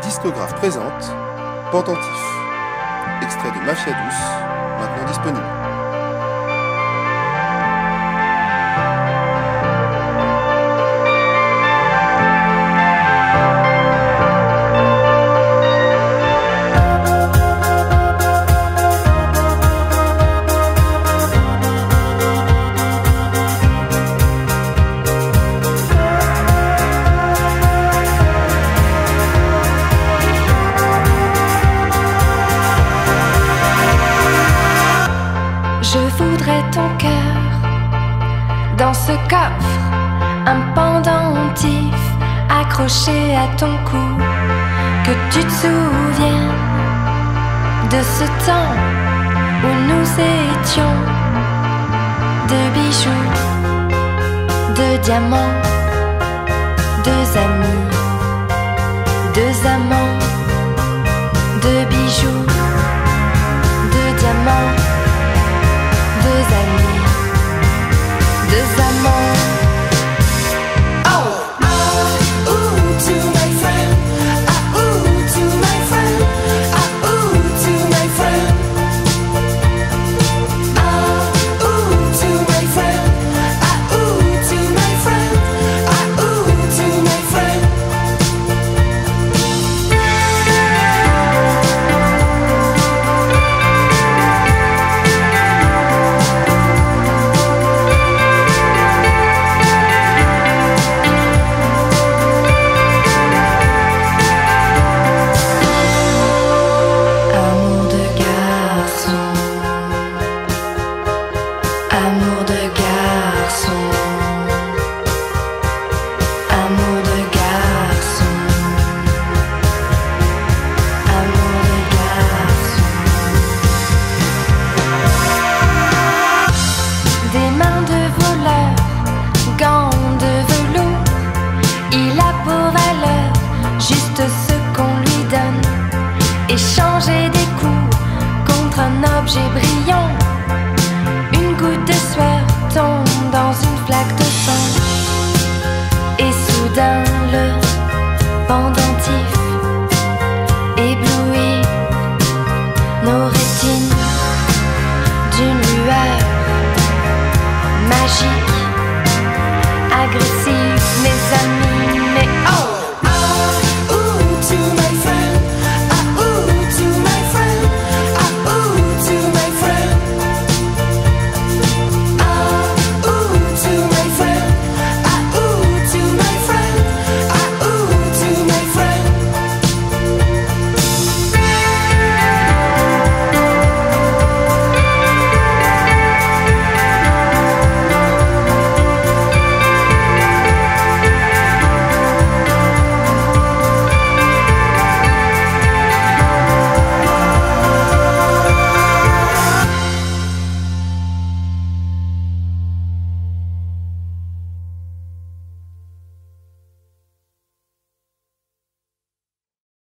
discographe présente Pendentif, extrait de Mafia Douce, maintenant disponible. Je voudrais ton cœur dans ce coffre, un pendentif accroché à ton cou. Que tu te souviennes de ce temps où nous étions deux bijoux, deux diamants, deux amis, deux amants, deux bijoux, deux diamants, deux amis, deux amants. Amour de garçon, amour de garçon, amour de garçon. Des mains de voleur, gants de velours, il a pour valeur juste ce qu'on lui donne. Échanger des coups contre un objet brillant. Une goutte de sueur tombe dans une flaque de sang. Et soudain le pendentif